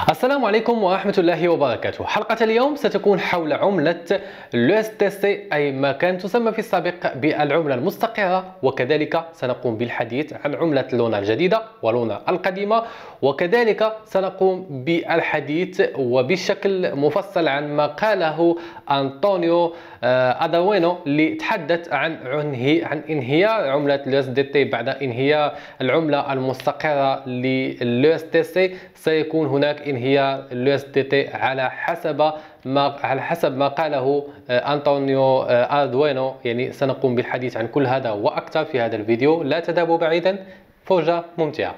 السلام عليكم ورحمة الله وبركاته. حلقة اليوم ستكون حول عملة USDC، أي ما كانت تسمى في السابق بالعملة المستقرة، وكذلك سنقوم بالحديث عن عملة لونا الجديدة ولونا القديمة، وكذلك سنقوم بالحديث وبشكل مفصل عن ما قاله أنطونيو أدوينو اللي تحدث عن انهيار عملة USDT بعد انهيار العملة المستقرة للUSDC. سيكون هناك انهيار USDT على حسب ما قاله أنطونيو أردوينو. يعني سنقوم بالحديث عن كل هذا وأكثر في هذا الفيديو، لا تذهبوا بعيدا، فرجة ممتعة.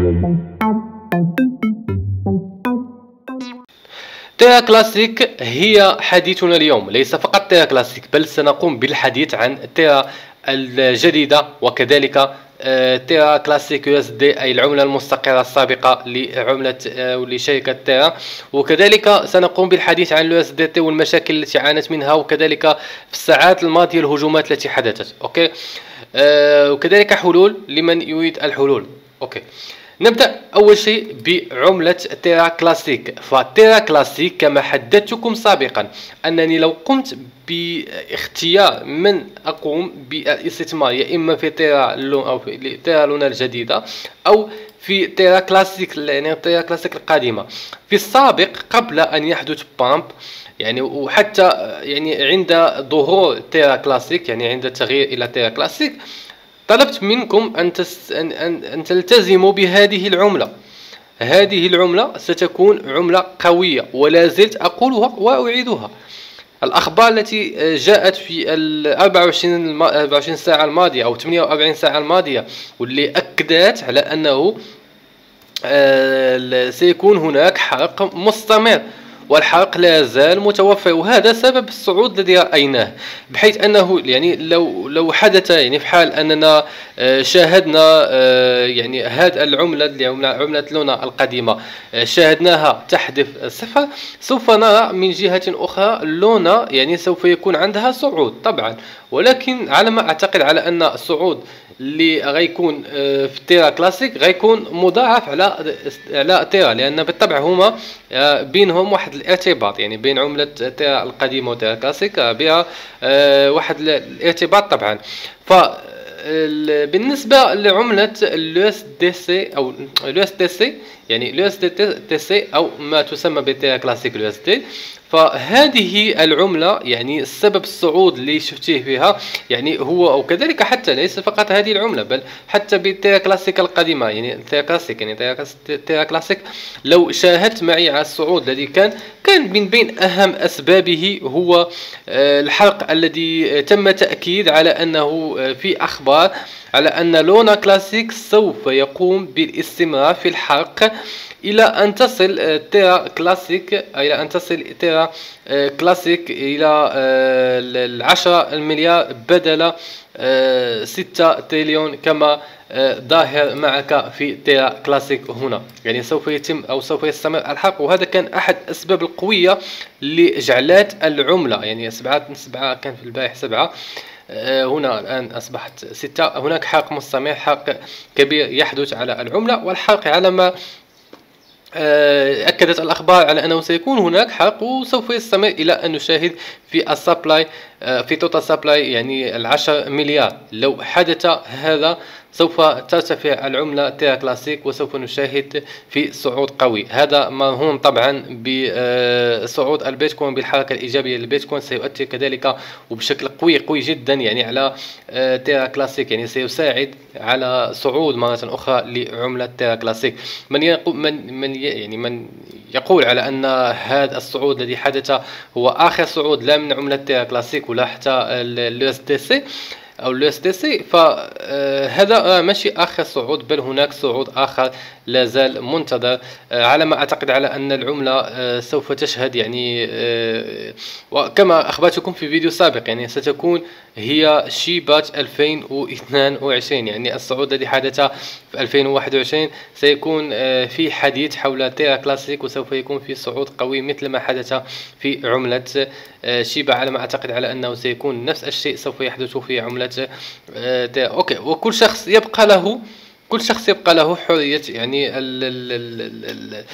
تيرا كلاسيك هي حديثنا اليوم، ليس فقط تيرا كلاسيك بل سنقوم بالحديث عن تيرا الجديدة وكذلك تيرا كلاسيك USD، أي العملة المستقرة السابقة لعملة ولشركة تيرا، وكذلك سنقوم بالحديث عن USDT والمشاكل التي عانت منها، وكذلك في الساعات الماضية الهجومات التي حدثت. أوكي، وكذلك حلول لمن يريد الحلول. أوكي، نبدأ أول شيء بعملة تيرا كلاسيك. فتيرا كلاسيك كما حدثتكم سابقا أنني لو قمت باختيار من أقوم بالاستثمار يا إما في تيرا لون أو في تيرا لونا الجديدة أو في تيرا كلاسيك، يعني تيرا كلاسيك القديمة في السابق قبل أن يحدث بامب، يعني وحتى يعني عند ظهور تيرا كلاسيك، يعني عند التغيير إلى تيرا كلاسيك طلبت منكم أن تلتزموا بهذه العملة. هذه العملة ستكون عملة قوية، ولا زلت أقولها وأعيدها. الأخبار التي جاءت في ال 24 ساعة الماضية أو 48 ساعة الماضية واللي أكدت على أنه سيكون هناك حرق مستمر، والحرق لا يزال متوفر، وهذا سبب الصعود الذي رأيناه، بحيث أنه يعني لو حدث يعني في حال أننا شاهدنا يعني هذه العملة اللي عملة لونا القديمة شاهدناها تحدث صفر، سوف نرى من جهة أخرى لونا يعني سوف يكون عندها صعود طبعا، ولكن على ما أعتقد على أن الصعود اللي غيكون في تيرا كلاسيك غيكون مضاعف على تيرا، لأن بالطبع هما بينهم واحد الارتباط، يعني بين عملة تيرا القديمة وتيرا كلاسيك بها واحد الارتباط طبعا. بالنسبة لعملة USDC أو USDC، يعني USDC أو ما تسمى بتيرا كلاسيك USD، فهذه العملة يعني السبب الصعود اللي شفتيه فيها يعني هو، وكذلك حتى ليس فقط هذه العملة بل حتى بالتيرا كلاسيك القديمة، يعني تيرا كلاسيك يعني تيرا كلاسيك لو شاهدت معي على الصعود الذي كان من بين أهم أسبابه هو الحرق الذي تم تأكيد على أنه في أخبار على أن لونا كلاسيك سوف يقوم بالاستمرار في الحرق إلى أن تصل تيرا كلاسيك إلى 10 مليار بدل 6 تريليون كما ظاهر معك في تيرا كلاسيك هنا. يعني سوف يتم أو سوف يستمر الحرق، وهذا كان أحد الأسباب القوية اللي جعلت العملة يعني 7 كان في البارح 7، هنا الآن أصبحت 6. هناك حرق مستمر، حرق كبير يحدث على العملة، والحرق على ما أكدت الأخبار على أنه سيكون هناك حرق وسوف يستمر إلى أن نشاهد في السبلاي في توتال سبلاي يعني 10 مليار. لو حدث هذا سوف ترتفع العملة تيرا كلاسيك وسوف نشاهد في صعود قوي. هذا مرهون طبعا بصعود البيتكوين، بالحركة الإيجابية للبيتكوين سيؤثر كذلك وبشكل قوي جدا يعني على تيرا كلاسيك، يعني سيساعد على صعود مرة أخرى لعملة تيرا كلاسيك. من يقول على أن هذا الصعود الذي حدث هو آخر صعود لا من عملة تيرا كلاسيك ولا حتى USDC أو USDC، فهذا ماشي آخر صعود بل هناك صعود آخر لا زال منتظر. على ما أعتقد على أن العملة سوف تشهد يعني وكما أخبرتكم في فيديو سابق يعني ستكون هي شيبة 2022، يعني الصعود الذي حدث في 2021 سيكون في حديث حول تيرا كلاسيك، وسوف يكون في صعود قوي مثل ما حدث في عملة شيبة. على ما أعتقد على أنه سيكون نفس الشيء سوف يحدث في عملة تيرا. أوكي، وكل شخص يبقى له حرية يعني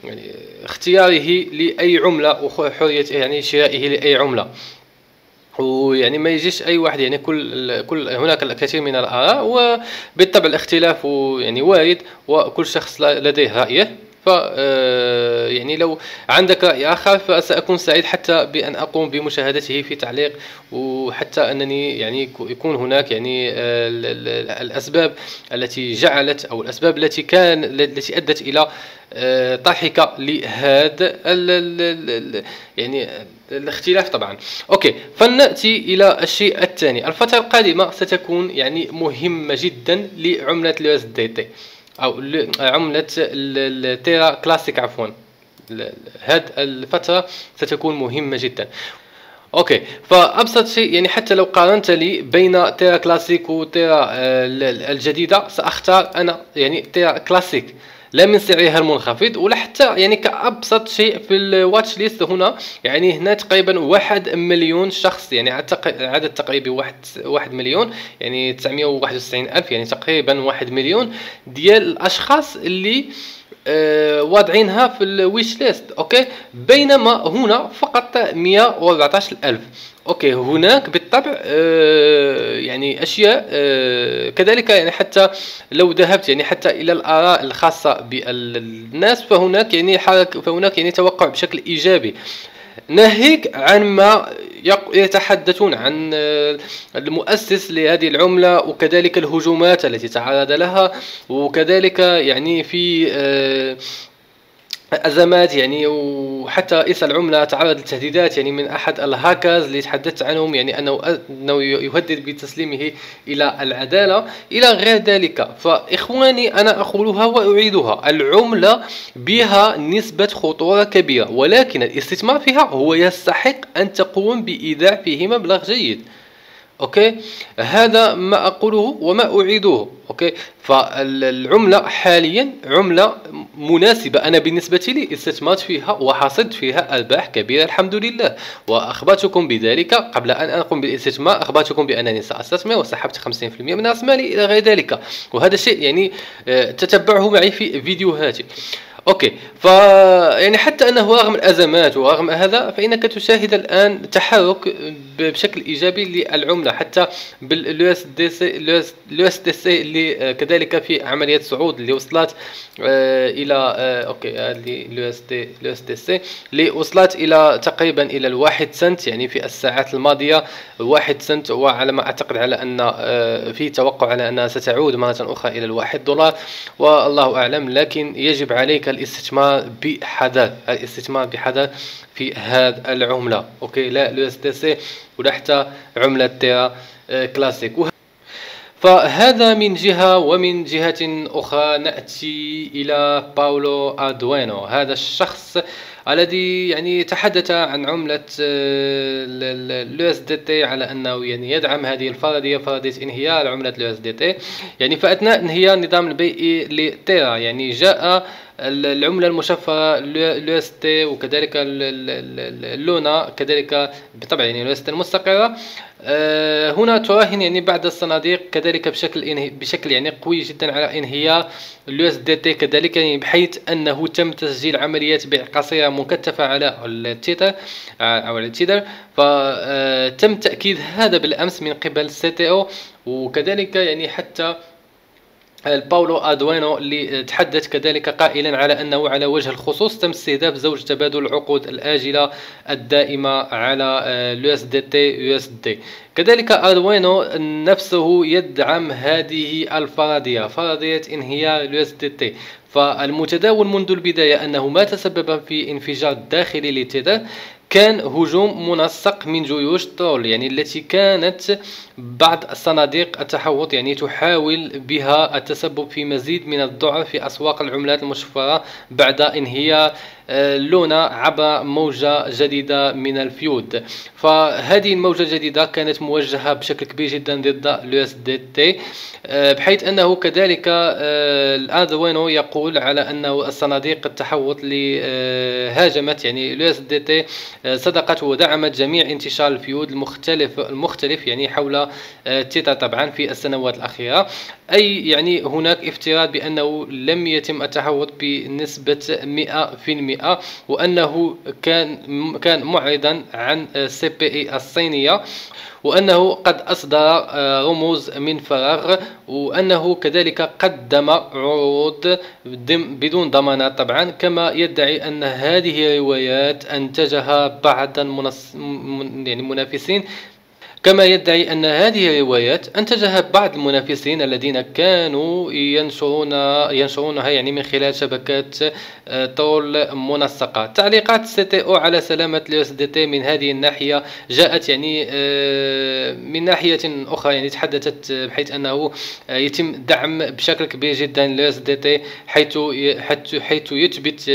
يعني اختياره لأي عملة وحرية يعني شرائه لأي عملة. ويعني ما يجيش اي واحد، يعني كل هناك الكثير من الاراء، وبالطبع الاختلاف يعني وارد، وكل شخص لديه رايه. ف يعني لو عندك رأي آخر فسأكون سعيد حتى بأن أقوم بمشاهدته في تعليق، وحتى أنني يعني يكون هناك يعني الأسباب التي جعلت، أو الأسباب التي أدت إلى طرحك لهذا يعني الاختلاف طبعا. اوكي، فلنأتي الى الشيء الثاني. الفترة القادمة ستكون يعني مهمة جدا لعملة اليو اس دي تي، او عملة التيرا كلاسيك عفوا. هذه الفترة ستكون مهمة جدا. اوكي، فابسط شيء يعني حتى لو قارنت لي بين تيرا كلاسيك وتيرا الجديدة، ساختار انا يعني تيرا كلاسيك، لا من سعرها المنخفض ولا حتى يعني كأبسط شيء في الواتش ليست. هنا يعني هنا تقريبا 1 مليون شخص، يعني عدد تقريبي 1 مليون، يعني 991 ألف، يعني تقريبا 1 مليون ديال الأشخاص اللي واضعينها في الويش ليست. اوكي، بينما هنا فقط 114 ألف. اوكي، هناك بالطبع يعني اشياء كذلك، يعني حتى لو ذهبت يعني حتى الى الاراء الخاصه بالناس، فهناك يعني توقع بشكل ايجابي، ناهيك عن ما يتحدثون عن المؤسس لهذه العملة، وكذلك الهجومات التي تعرض لها، وكذلك يعني في أزمات يعني، وحتى رئيس العملة تعرض لتهديدات يعني من أحد الهاكرز اللي تحدثت عنهم، يعني أنه يهدد بتسليمه إلى العدالة إلى غير ذلك. فإخواني، أنا أقولها وأعيدها، العملة بها نسبة خطورة كبيرة، ولكن الاستثمار فيها هو يستحق أن تقوم بإيداع فيه مبلغ جيد. اوكي، هذا ما اقوله وما اعيده. اوكي، فالعمله حاليا عمله مناسبه، انا بالنسبه لي استثمرت فيها وحصدت فيها ارباح كبيره الحمد لله، واخبرتكم بذلك قبل ان اقوم بالاستثمار. اخبرتكم بانني ساستثمر وسحبت 50% من راس مالي الى غير ذلك، وهذا شيء يعني تتبعه معي في فيديوهاتي. اوكي، يعني حتى انه رغم الازمات ورغم هذا فانك تشاهد الان تحرك بشكل ايجابي للعمله، حتى باليو اس دي سي اللي كذلك في عمليه صعود، اللي وصلت الى اوكي هذه اليو اس دي سي اللي وصلت الى تقريبا الى الواحد سنت، يعني في الساعات الماضيه 1 سنت، وعلى ما اعتقد على ان في توقع على انها ستعود مره اخرى الى $1، والله اعلم. لكن يجب عليك الاستثمار بحذر في هذه العملة. اوكي، لا اليو اس دي سي ولا حتى عملة تيرا كلاسيك. فهذا من جهة، ومن جهة أخرى نأتي إلى باولو أردوينو. هذا الشخص الذي يعني تحدث عن عملة اليو اس دي تي على أنه يعني يدعم هذه فرضية انهيار عملة اليو اس دي تي، يعني فأثناء انهيار النظام البيئي لتيرا يعني جاء العملة المشفرة اليو اس تي، وكذلك اللونا كذلك بالطبع يعني اليو اس تي المستقرة هنا تراهن يعني بعض الصناديق كذلك بشكل يعني قوي جدا على انهيار اليو اس دي تي كذلك، يعني بحيث انه تم تسجيل عمليات بيع قصيرة مكثفة على التيتر او التيتر. فتم تأكيد هذا بالامس من قبل السي تي او، وكذلك يعني حتى باولو أردوينو اللي تحدث كذلك قائلا على أنه على وجه الخصوص تم استهداف زوج تبادل العقود الآجلة الدائمة على اليو اس دي تي يو اس دي. كذلك أردوينو نفسه يدعم هذه فرضية انهيار اليو اس دي تي. فالمتداول منذ البداية أنه ما تسبب في انفجار داخلي لتيتر كان هجوم منسق من جيوش ترول، يعني التي كانت بعض صناديق التحوط يعني تحاول بها التسبب في مزيد من الذعر في أسواق العملات المشفرة بعد انهيار لونا عبر موجة جديدة من الفيود. فهذه الموجة الجديدة كانت موجهة بشكل كبير جدا ضد اليو اس دي تي، بحيث أنه كذلك أردوينو يقول على أنه الصناديق التحوط اللي هاجمت يعني اليو اس دي تي صدقت ودعمت جميع انتشار الفيود المختلف يعني حول تيتا طبعا في السنوات الأخيرة. أي يعني هناك افتراض بأنه لم يتم التحوط بنسبة 100%، وأنه كان معرضا عن CPE الصينية، وأنه قد أصدر رموز من فراغ، وأنه كذلك قدم عروض بدون ضمانات طبعا. كما يدعي أن هذه روايات أنتجها بعض المنافسين كما يدعي أن هذه الروايات أنتجها بعض المنافسين الذين كانوا ينشرونها يعني من خلال شبكات ترول منسقة. تعليقات CTO على سلامة USDT من هذه الناحية جاءت يعني من ناحية أخرى، يعني تحدثت بحيث أنه يتم دعم بشكل كبير جدا USDT، حيث يثبت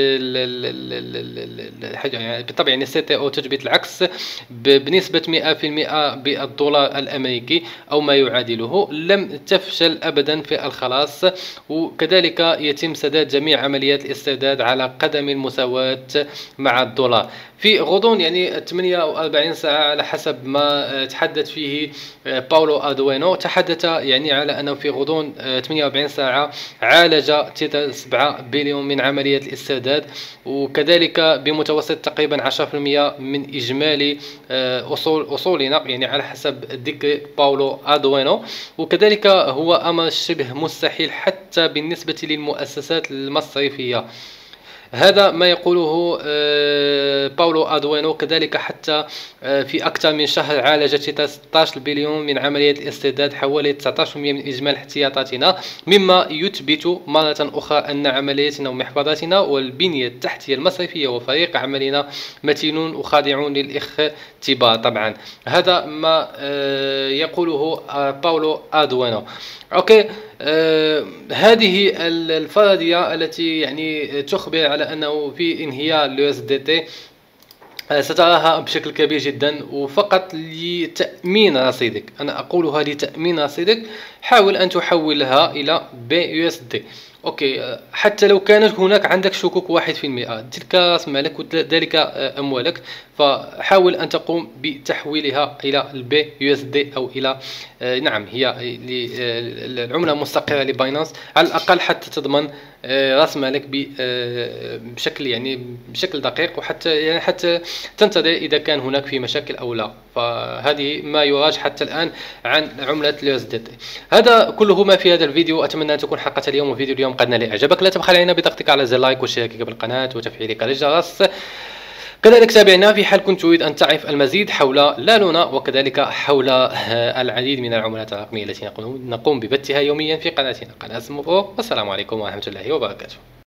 بالطبع يعني CTO تثبت العكس بنسبة 100% الدولار الأمريكي أو ما يعادله. لم تفشل أبدا في الخلاص، وكذلك يتم سداد جميع عمليات الاسترداد على قدم المساواة مع الدولار في غضون يعني 48 ساعة على حسب ما تحدث فيه باولو أردوينو. تحدث يعني على أنه في غضون 48 ساعة عالج تيتا 7 بليون من عملية الاسترداد، وكذلك بمتوسط تقريبا 10% من إجمالي أصولنا يعني على حسب ذكر باولو أردوينو. وكذلك هو أمر شبه مستحيل حتى بالنسبة للمؤسسات المصرفية. هذا ما يقوله باولو أردوينو. كذلك حتى في أكثر من شهر عالجت 16 بليون من عملية الاسترداد، حوالي 19% من إجمالي احتياطاتنا، مما يثبت مرة أخرى أن عملياتنا ومحفظاتنا والبنية التحتية المصرفية وفريق عملنا متينون وخاضعون للاختبار. طبعا هذا ما يقوله باولو أردوينو. أوكي، هذه الفرضية التي يعني تخبر على أنه في انهيار USDT ستراها بشكل كبير جدا، وفقط لتأمين رصيدك، أنا أقولها لتأمين رصيدك، حاول أن تحولها إلى BUSD. اوكي، حتى لو كانت هناك عندك شكوك 1%، تلك راس مالك وذلك اموالك، فحاول ان تقوم بتحويلها الى البي يو اس دي او الى نعم هي العمله المستقره لباينانس على الاقل، حتى تضمن راس مالك بشكل يعني بشكل دقيق، وحتى يعني حتى تنتظر اذا كان هناك في مشاكل او لا. فهذه ما يراج حتى الان عن عمله اليو اس دي. هذا كله ما في هذا الفيديو، اتمنى ان تكون حلقه اليوم وفيديو اليوم قد نال اعجابك. لا تبخل علينا بضغطك على زر لايك واشتراكك بالقناه وتفعيلك للجرس. كذلك تابعنا في حال كنت تريد أن تعرف المزيد حول لا لونا، وكذلك حول العديد من العملات الرقمية التي نقوم ببثها يوميا في قناتنا، قناة سموفو. والسلام عليكم ورحمة الله وبركاته.